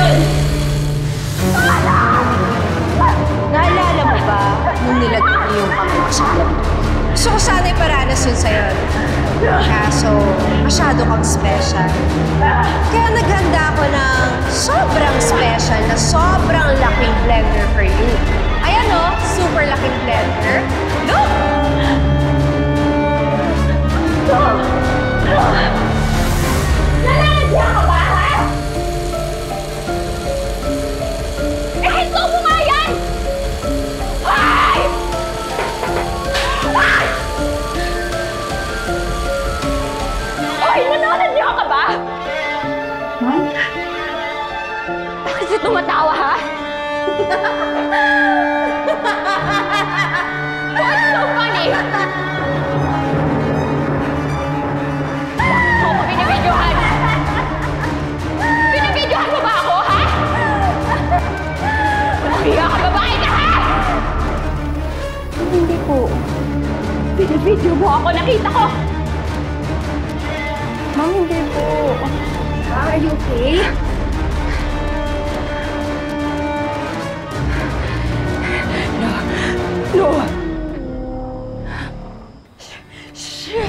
yun! Naalala mo ba nung nilagay niyo yung kamay sa club? Gusto ko sana iparanas yun sa'yo. Kaso, masyado kang special. Kaya naghanda ako ng sobrang special na sobrang laking blender for you. Ayan o, super laking blender. Look! Nalalagyan ka ba, ha? Eh, ito mo nga yan! Ay! Ay! Oy, nanonood ka ba? Ma'am? Bakit siya tumatawa, ha? What's so funny? Ako pa binibidyohan! Binibidyohan mo ba ako, ha? Hiya ka, babae ka, ha? Hindi po. Binibidyo mo ako, nakita ko! Ma'am, hindi po. Are you okay? No! Shit!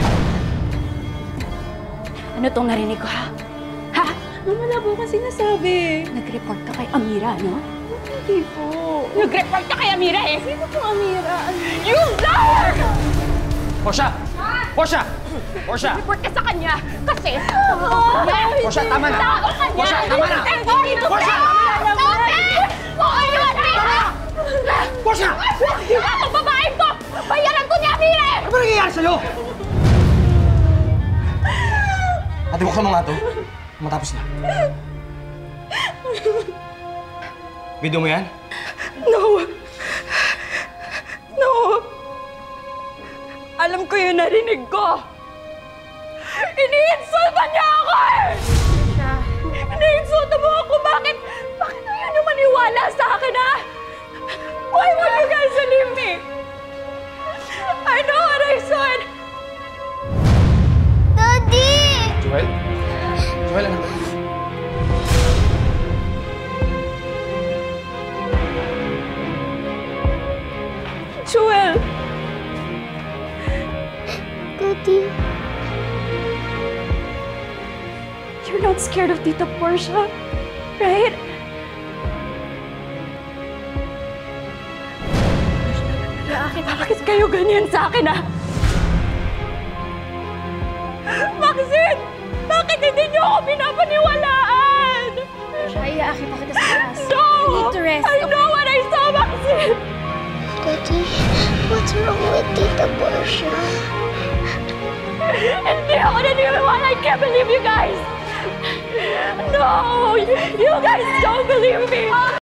Ano tong narinig ko, ha? Ha? Wala po kasi nasabi. Nag-report ka kay Amira, no? Hindi po. Nag-report ka kay Amira, eh! Sino po Amira? You liar! Portia! Portia! Portia! Report ka sa kanya! Kasi... Portia, tama na! Portia, tama na! Portia! Portia! Ako babae ko! Bayaran ko ni Amira, eh! Ano ba nangyayari sa'yo? Ate, buksan mo nga to. Matapos na. Video mo yan? No! No! Alam ko yung narinig ko! Ini-insulta niya ako, eh! Ini-insulta mo ako! Bakit? Bakit ayaw niyo maniwala sa akin, ha? Why would you guys believe me? I know what I said! Daddy! Joel? Joel, anak. Joel! Daddy. You're not scared of Tita Portia, right? Bakit kayo ganyan sa akin, ha? Maxine! Bakit hindi niyo ako pinapaniwalaan? Iyaakit pa kita sa taas. No! You need to rest. I know what I saw, Maxine! Daddy, what's wrong with Tita Portia? Hindi ako naniniwala. I can't believe you guys! No! You guys don't believe me!